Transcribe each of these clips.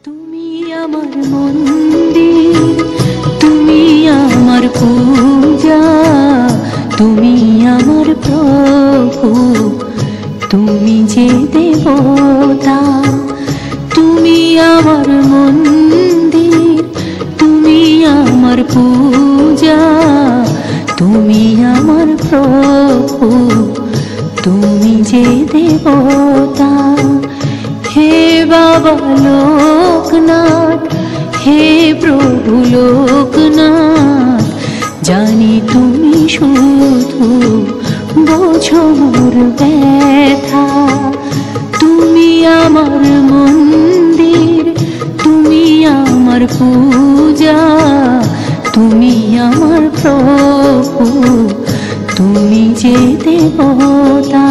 তুমি আমার মন্দির, তুমি আমার পূজা, তুমি আমার প্রভু, তুমি যে দেবতা। তুমি আমার মন্দির, তুমি আমার পূজা, তুমি আমার প্রভু, তুমি যে দেবতা। হে বাবা লোকনাথ, হে প্রভু লোকনাথ, জানি তুমি শুধু বোঝো মোর ব্যথা। তুমি আমার মন্দির, তুমি আমার পূজা, তুমি আমার প্রভু, তুমি যে দেবতা।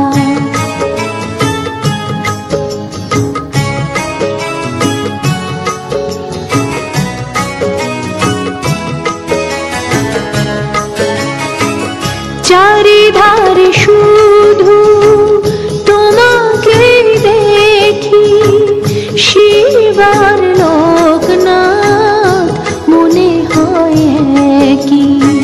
চারিধারে শুধু তোমাকে দেখি, শিবার লোকনাথ মনে হয় কি।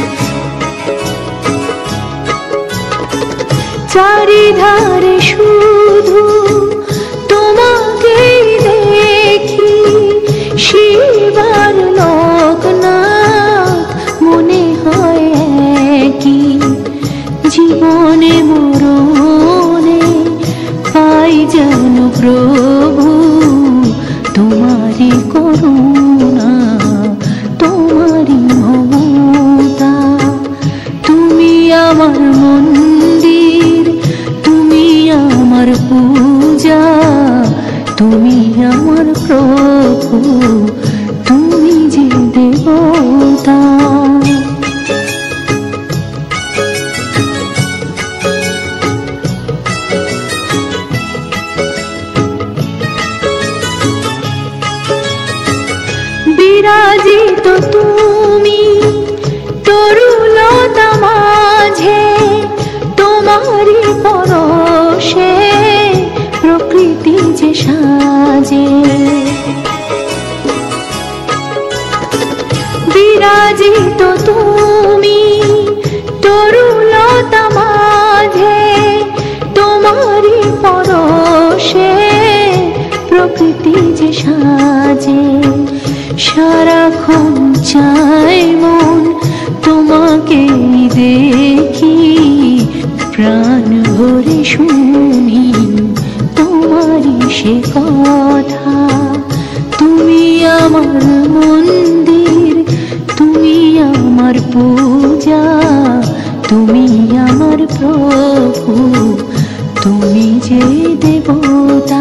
চারিধারে শুধু তোমাকে দেখি, শিবার লোকনাথ মনে হয় কি। জীবনে মরণে পাই যেন প্রভু তোমারি করুণা, তোমারি মমতা। তুমি আমার মন্দির, তুমি আমার পূজা, তুমি আমার প্রভু, তুমি যে দেবতা। বিরাজিত তুমি তরুলতা মাঝে, তোমারি পরশে প্রকৃতি যে সাজে। বিরাজিত তুমি তরুলতা মাঝে, তোমারি পরশে প্রকৃতি যে সাজে। সারাক্ষণ চাই মন তোমাকে দেখি, প্রাণ ভরে শুনি তোমারই সে কথা। তুমি আমার মন্দির, তুমি আমার পূজা, তুমি আমার প্রভু, তুমি যে দেবতা।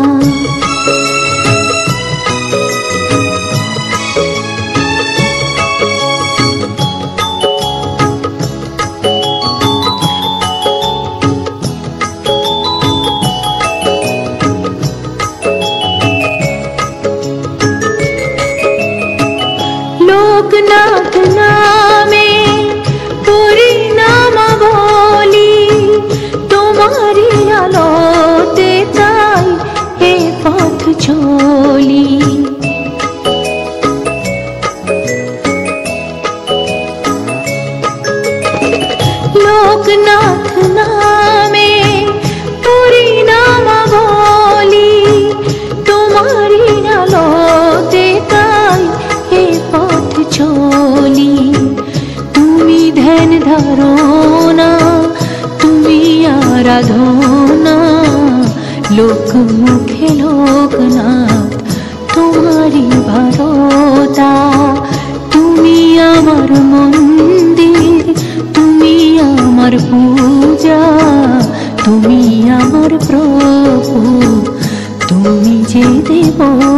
লোকনাথ নামে পরিণাম বলি, তোমারি আলোতে তাই এ পথ চলি। লোকনাথ নামে পরিণাম বলি, তোমারি আলোতে তাই এ পথ চলি। তুমি ধ্যান ধারণা, তুমি আরাধনা, লোক মুখে লোকনাথ তোমারি বারতা। তুমি আমার মন্দির, তুমি আমার পূজা, তুমি আমার প্রভু, তুমি যে দেবতা।